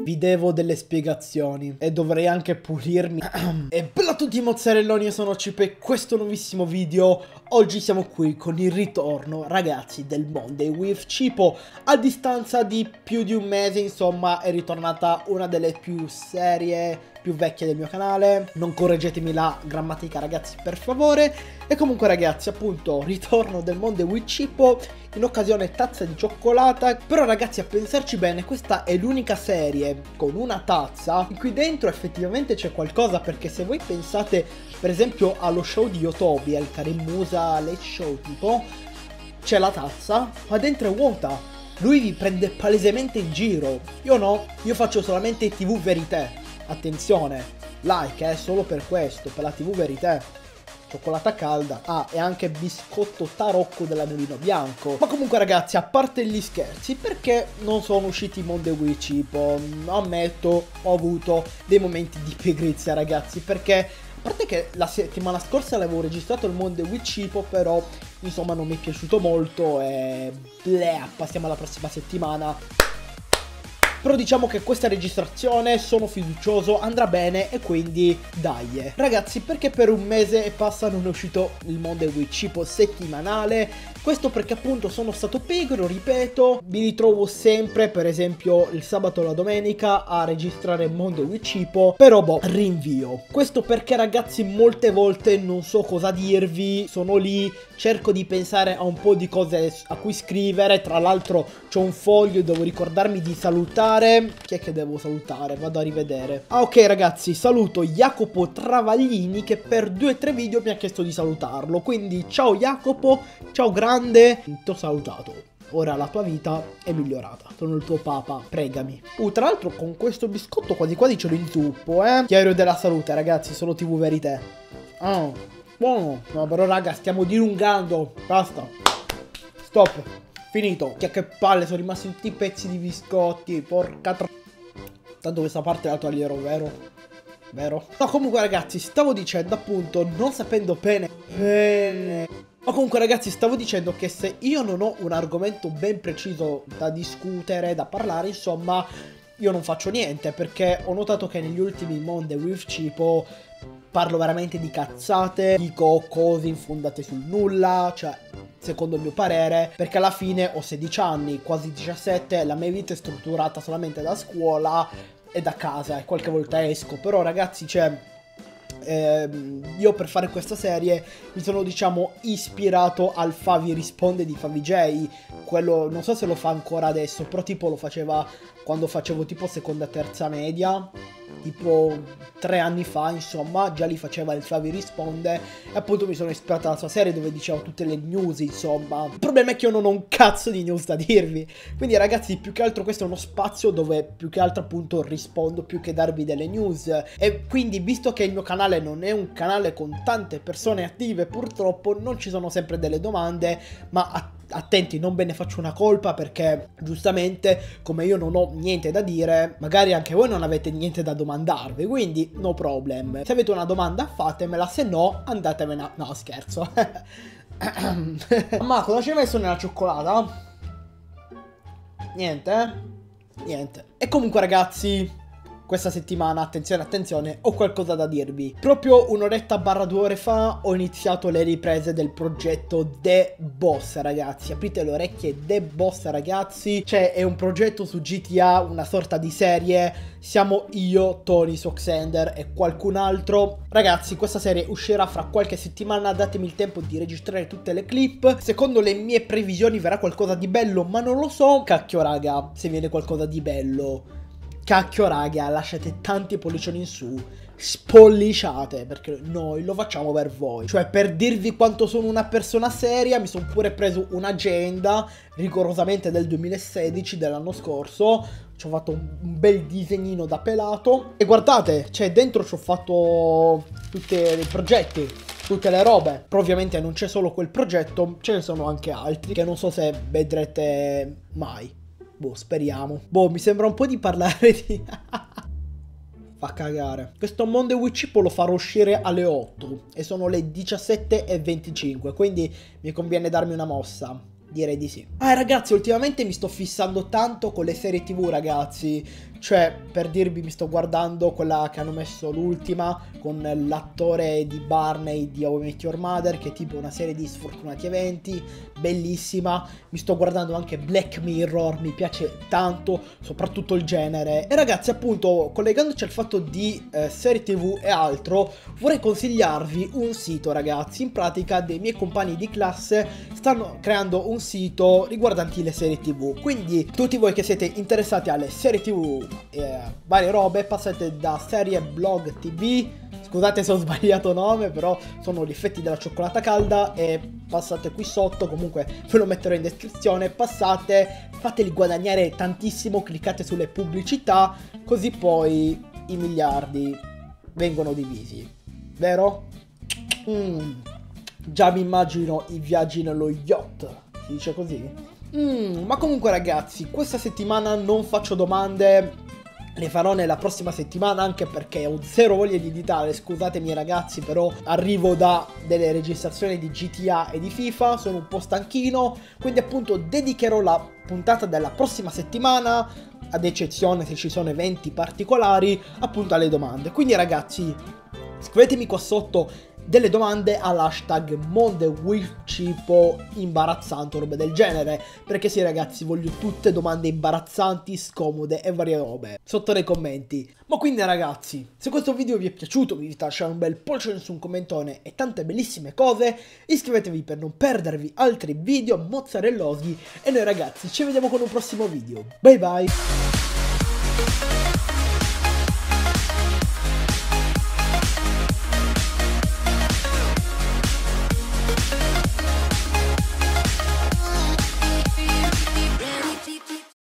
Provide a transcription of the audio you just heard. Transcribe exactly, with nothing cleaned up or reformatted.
Vi devo delle spiegazioni e dovrei anche pulirmi. E bella a tutti mozzarelloni, io sono Cipe e questo nuovissimo video. Oggi siamo qui con il ritorno, ragazzi, del Monday with Cipo. A distanza di più di un mese, insomma, è ritornata una delle più serie, più vecchie del mio canale. Non correggetemi la grammatica, ragazzi, per favore. E comunque, ragazzi, appunto, ritorno del Monday with Cipo in occasione tazza di cioccolata. Però, ragazzi, a pensarci bene, questa è l'unica serie con una tazza in cui dentro effettivamente c'è qualcosa, perché se voi pensate per esempio allo show di Yotobi, al Karim Musa Late Show tipo, c'è la tazza ma dentro è vuota. Lui vi prende palesemente in giro. Io no, io faccio solamente tivù Verité. Attenzione, like eh, solo per questo, per la tivù Verité. Cioccolata calda, ah, e anche biscotto tarocco dell'anellino bianco. Ma comunque, ragazzi, a parte gli scherzi, perché non sono usciti i Monday with Cipo? Ammetto, ho avuto dei momenti di pigrizia, ragazzi, perché a parte che la settimana scorsa l'avevo registrato il Monday with Cipo, però insomma non mi è piaciuto molto e bleh, passiamo alla prossima settimana. Però diciamo che questa registrazione, sono fiducioso, andrà bene e quindi dai. Ragazzi, perché per un mese e passa non è uscito il Monday with Cipo settimanale? Questo perché appunto sono stato pigro, ripeto, mi ritrovo sempre, per esempio il sabato o la domenica, a registrare Monday with Cipo, però boh, rinvio. Questo perché, ragazzi, molte volte non so cosa dirvi, sono lì, cerco di pensare a un po' di cose a cui scrivere, tra l'altro c'ho un foglio, devo ricordarmi di salutare. Chi è che devo salutare? Vado a rivedere. Ah, ok, ragazzi, saluto Jacopo Travaglini che per due o tre video mi ha chiesto di salutarlo. Quindi ciao Jacopo, ciao grande, ti ho salutato. Ora la tua vita è migliorata. Sono il tuo papa, pregami. Uh, tra l'altro con questo biscotto quasi quasi ce l'ho in zuppo, eh. Chiaro della salute, ragazzi, solo tivù Verité. Ah, buono. No, però raga, stiamo dilungando. Basta. Stop. Finito. Che, che palle, sono rimasti tutti i pezzi di biscotti. Porca tro... Tanto questa parte la toglierò, vero? Vero? No, comunque, ragazzi, stavo dicendo, appunto, non sapendo bene Bene Ma comunque, ragazzi, stavo dicendo che se io non ho un argomento ben preciso da discutere, da parlare, insomma, io non faccio niente, perché ho notato che negli ultimi Monday with Cipo parlo veramente di cazzate, dico cose infondate sul nulla, cioè, secondo il mio parere, perché alla fine ho sedici anni, quasi diciassette, la mia vita è strutturata solamente da scuola e da casa, e qualche volta esco. Però, ragazzi, cioè, ehm, io per fare questa serie mi sono, diciamo, ispirato al Favi risponde di Favi J, quello, non so se lo fa ancora adesso, però tipo lo faceva quando facevo tipo seconda terza media, tipo tre anni fa, insomma, già li faceva il Favi risponde, e appunto mi sono ispirato alla sua serie dove diceva tutte le news, insomma. Il problema è che io non ho un cazzo di news da dirvi, quindi, ragazzi, più che altro questo è uno spazio dove più che altro appunto rispondo più che darvi delle news. E quindi, visto che il mio canale non è un canale con tante persone attive, purtroppo non ci sono sempre delle domande, ma a attenti, non ve ne faccio una colpa, perché giustamente come io non ho niente da dire, magari anche voi non avete niente da domandarvi, quindi no problem. Se avete una domanda fatemela, se no andatevene. No, scherzo. Ma cosa ci hai messo nella cioccolata? Niente, eh? Niente. E comunque, ragazzi, questa settimana, attenzione, attenzione, ho qualcosa da dirvi. Proprio un'oretta barra due ore fa ho iniziato le riprese del progetto The Boss, ragazzi. Aprite le orecchie, The Boss, ragazzi. Cioè, è un progetto su G T A, una sorta di serie. Siamo io, Tony Soxender e qualcun altro. Ragazzi, questa serie uscirà fra qualche settimana, datemi il tempo di registrare tutte le clip. Secondo le mie previsioni verrà qualcosa di bello, ma non lo so. Cacchio, raga, se viene qualcosa di bello. Cacchio, raga, lasciate tanti pollicioni in su, spolliciate, perché noi lo facciamo per voi. Cioè, per dirvi quanto sono una persona seria, mi sono pure preso un'agenda rigorosamente del duemilasedici, dell'anno scorso. Ci ho fatto un, un bel disegnino da pelato. E guardate, cioè, dentro ci ho fatto tutti i progetti, tutte le robe. Però ovviamente non c'è solo quel progetto, ce ne sono anche altri che non so se vedrete mai. Boh, speriamo. Boh, mi sembra un po' di parlare di... Fa cagare. Questo Monday with Cipo lo farò uscire alle otto e sono le diciassette e venticinque, quindi mi conviene darmi una mossa. Direi di sì. Ah, ragazzi, ultimamente mi sto fissando tanto con le serie tivù, ragazzi. Cioè, per dirvi, mi sto guardando quella che hanno messo l'ultima con l'attore di Barney di How I Met Your Mother, che è tipo una serie di sfortunati eventi, bellissima. Mi sto guardando anche Black Mirror, mi piace tanto, soprattutto il genere. E ragazzi, appunto, collegandoci al fatto di eh, serie tv e altro, vorrei consigliarvi un sito, ragazzi. In pratica dei miei compagni di classe stanno creando un sito riguardanti le serie tv, quindi tutti voi che siete interessati alle serie tv e varie robe, passate da Serie Blog T V, scusate se ho sbagliato nome, però sono gli effetti della cioccolata calda, e passate qui sotto, comunque ve lo metterò in descrizione, passate, fateli guadagnare tantissimo, cliccate sulle pubblicità, così poi i miliardi vengono divisi, vero? Mm. Già mi immagino i viaggi nello yacht, si dice così? Mm, ma comunque ragazzi, questa settimana non faccio domande, le farò nella prossima settimana, anche perché ho zero voglia di editare, scusatemi ragazzi, però arrivo da delle registrazioni di G T A e di FIFA, sono un po' stanchino, quindi appunto dedicherò la puntata della prossima settimana, ad eccezione se ci sono eventi particolari, appunto alle domande. Quindi ragazzi, scrivetemi qua sotto delle domande all'hashtag MondewithCipo imbarazzante o robe del genere, perché sì ragazzi, voglio tutte domande imbarazzanti, scomode e varie robe sotto nei commenti. Ma quindi ragazzi, se questo video vi è piaciuto, vi invito a lasciare un bel pollice su un commentone e tante bellissime cose, iscrivetevi per non perdervi altri video mozzarellosi, e noi ragazzi ci vediamo con un prossimo video. Bye bye!